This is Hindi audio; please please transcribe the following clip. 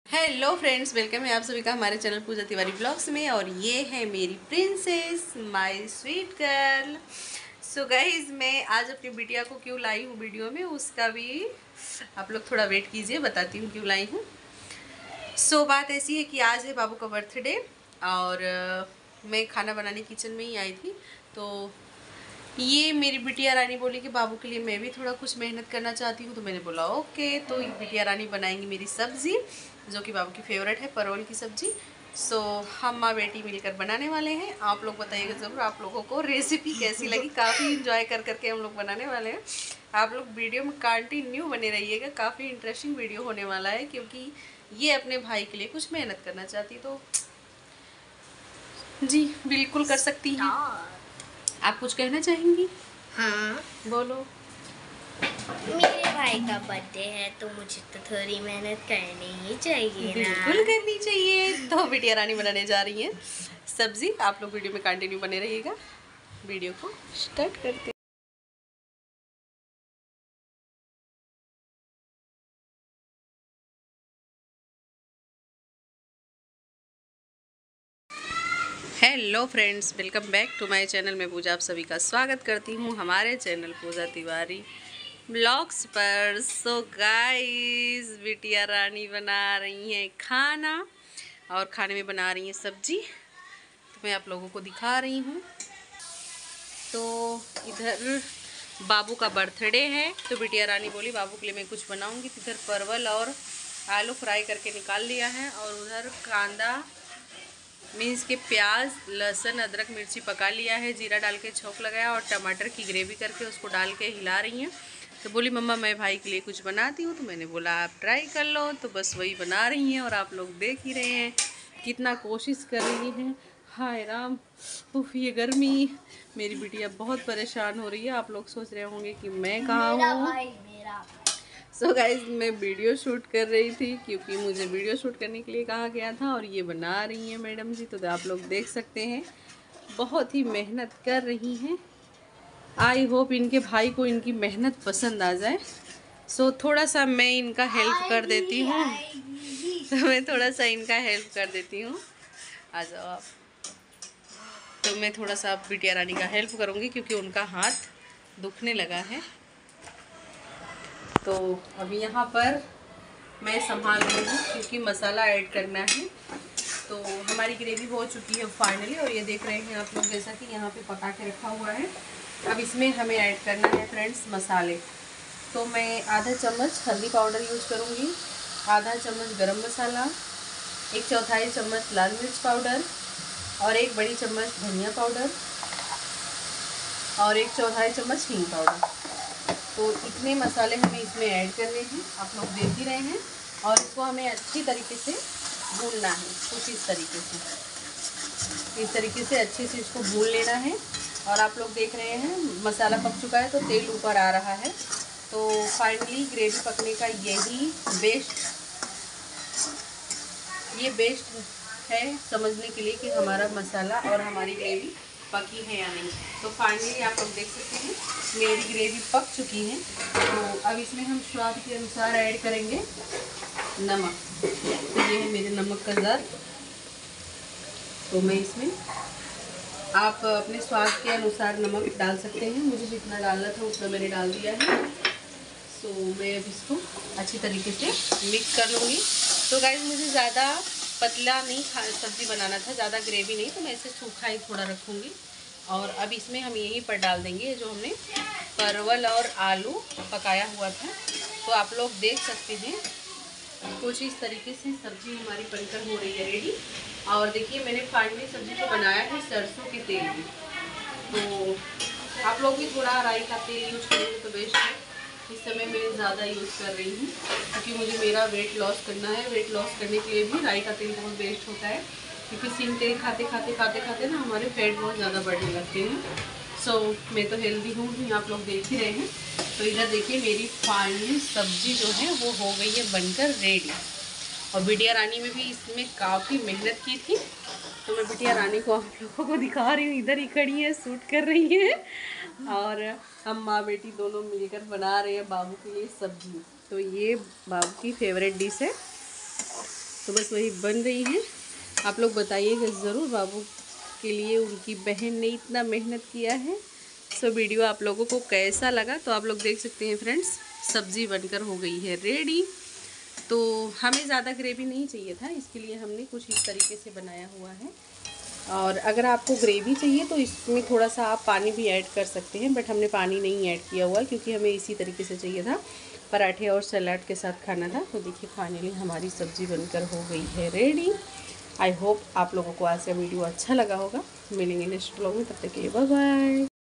हेलो फ्रेंड्स, वेलकम है आप सभी का हमारे चैनल पूजा तिवारी ब्लॉग्स में। और ये है मेरी princess, my sweet girl. So guys, मैं आज अपनी बिटिया को क्यों लाई हूँ वीडियो में, उसका भी आप लोग थोड़ा वेट कीजिए, बताती हूँ क्यों लाई हूँ। सो बात ऐसी है कि आज है बाबू का बर्थडे और मैं खाना बनाने किचन में ही आई थी। तो ये मेरी बिटिया रानी बोली कि बाबू के लिए मैं भी थोड़ा कुछ मेहनत करना चाहती हूँ। तो मैंने बोला ओके। तो बिटिया रानी बनाएंगी मेरी सब्ज़ी, जो कि बाबू की फेवरेट है, परवल की सब्ज़ी। सो हम माँ बेटी मिलकर बनाने वाले हैं। आप लोग बताइएगा ज़रूर आप लोगों को रेसिपी कैसी लगी। काफ़ी इंजॉय कर करके हम लोग बनाने वाले हैं। आप लोग वीडियो में कंटिन्यू बने रहिएगा, काफ़ी इंटरेस्टिंग वीडियो होने वाला है, क्योंकि ये अपने भाई के लिए कुछ मेहनत करना चाहती, तो जी बिल्कुल कर सकती हैं। आप कुछ कहना चाहेंगी? हाँ, बोलो। मेरे भाई का बर्थडे है तो मुझे तो थोड़ी मेहनत करनी ही चाहिए ना। बिल्कुल करनी चाहिए। तो बिटिया रानी बनाने जा रही हैं सब्जी। आप लोग वीडियो में कंटिन्यू बने रहिएगा। वीडियो को स्टार्ट करते हैं। Hello friends, welcome back to my channel. मैं पूजा आप सभी का स्वागत करती हूँ हमारे चैनल पूजा तिवारी ब्लॉग्स पर। सो गाइस, बिटिया रानी बना रही हैं खाना और खाने में बना रही हैं सब्जी। तो मैं आप लोगों को दिखा रही हूँ। तो इधर बाबू का बर्थडे है, तो बिटिया रानी बोली बाबू के लिए मैं कुछ बनाऊंगी। तो इधर परवल और आलू फ्राई करके निकाल लिया है, और उधर कांदा मीन्स के प्याज, लहसुन, अदरक, मिर्ची पका लिया है, जीरा डाल के छौंक लगाया और टमाटर की ग्रेवी करके उसको डाल के हिला रही हैं। तो बोली मम्मा मैं भाई के लिए कुछ बनाती हूँ। तो मैंने बोला आप ट्राई कर लो। तो बस वही बना रही हैं और आप लोग देख ही रहे हैं कितना कोशिश कर रही हैं। हाय राम, उफ ये गर्मी। मेरी बिटिया बहुत परेशान हो रही है। आप लोग सोच रहे होंगे कि मैं कहाँ हूँ। सो गाइज, मैं वीडियो शूट कर रही थी, क्योंकि मुझे वीडियो शूट करने के लिए कहा गया था, और ये बना रही हैं मैडम जी। तो आप लोग देख सकते हैं बहुत ही मेहनत कर रही हैं। आई होप इनके भाई को इनकी मेहनत पसंद आ जाए। सो थोड़ा सा मैं इनका हेल्प कर देती हूँ। तो मैं थोड़ा सा इनका हेल्प कर देती हूँ। आ जाओ आप। तो मैं थोड़ा सा बिटिया रानी का हेल्प करूँगी, क्योंकि उनका हाथ दुखने लगा है। तो अभी यहाँ पर मैं संभाल रही हूँ, क्योंकि मसाला ऐड करना है। तो हमारी ग्रेवी हो चुकी है फाइनली, और ये देख रहे हैं आप लोग जैसा कि यहाँ पे पका के रखा हुआ है। अब इसमें हमें ऐड करना है फ्रेंड्स मसाले। तो मैं आधा चम्मच हल्दी पाउडर यूज करूँगी, आधा चम्मच गरम मसाला, 1/4 चम्मच लाल मिर्च पाउडर, और 1 बड़ी चम्मच धनिया पाउडर, और 1/4 चम्मच हींग पाउडर। तो इतने मसाले हमें इसमें ऐड करने हैं, आप लोग देख ही रहे हैं। और इसको हमें अच्छी तरीके से भूनना है, कुछ इस तरीके से अच्छे से इसको भून लेना है। और आप लोग देख रहे हैं मसाला पक चुका है, तो तेल ऊपर आ रहा है। तो फाइनली ग्रेवी पकने का यही बेस्ट है समझने के लिए कि हमारा मसाला और हमारी ग्रेवी पकी है या नहीं। तो फाइनली आप लोग देख सकते हैं मेरी ग्रेवी पक चुकी है। तो अब इसमें हम स्वाद के अनुसार ऐड करेंगे नमक। तो ये है मेरे नमक का जार। तो मैं इसमें आप अपने स्वाद के अनुसार नमक डाल सकते हैं। मुझे जितना डालना था उतना मैंने डाल दिया है। तो मैं अब इसको अच्छी तरीके से मिक्स कर लूँगी। तो गाइस, मुझे ज़्यादा पतला नहीं सब्ज़ी बनाना था, ज़्यादा ग्रेवी नहीं, तो मैं इसे सूखा ही थोड़ा रखूँगी। और अब इसमें हम यहीं पर डाल देंगे जो हमने परवल और आलू पकाया हुआ था। तो आप लोग देख सकते हैं कुछ इस तरीके से सब्ज़ी हमारी बनकर हो रही है रेडी। और देखिए मैंने फाइनली सब्ज़ी को बनाया है सरसों के तेल में। तो आप लोग भी थोड़ा राई का तेल यूज करेंगे तो बेस्ट है। इस समय मैं ज़्यादा यूज़ कर रही हूँ, क्योंकि मुझे मेरा वेट लॉस करना है। वेट लॉस करने के लिए भी राई का तेल बहुत बेस्ट होता है, क्योंकि सिंग तेल खाते खाते ना हमारे फैट बहुत ज़्यादा बढ़ने लगते हैं। सो मैं तो हेल्दी हूँ ही, आप लोग देख ही रहे हैं। तो इधर देखिए मेरी फाइनली सब्ज़ी जो है वो हो गई है बनकर रेडी। और बिटिया रानी में भी इसमें काफ़ी मेहनत की थी। तो मैं बिटिया रानी को आप लोगों को दिखा रही हूँ, इधर ही खड़ी है, शूट कर रही है। और हम माँ बेटी दोनों मिलकर बना रहे हैं बाबू के लिए सब्जी। तो ये बाबू की फेवरेट डिश है। तो बस वही बन रही है। आप लोग बताइएगा ज़रूर बाबू के लिए उनकी बहन ने इतना मेहनत किया है। सो वीडियो आप लोगों को कैसा लगा तो आप लोग देख सकते हैं फ्रेंड्स, सब्ज़ी बनकर हो गई है रेडी। तो हमें ज़्यादा ग्रेवी नहीं चाहिए था, इसके लिए हमने कुछ इस तरीके से बनाया हुआ है। और अगर आपको ग्रेवी चाहिए तो इसमें थोड़ा सा आप पानी भी ऐड कर सकते हैं, बट हमने पानी नहीं ऐड किया हुआ क्योंकि हमें इसी तरीके से चाहिए था, पराठे और सलाद के साथ खाना था। तो देखिए फाइनली हमारी सब्ज़ी बनकर हो गई है रेडी। आई होप आप लोगों को आज का वीडियो अच्छा लगा होगा। मिलेंगे नेक्स्ट ब्लॉग में, तब तक के लिए बाय बाय।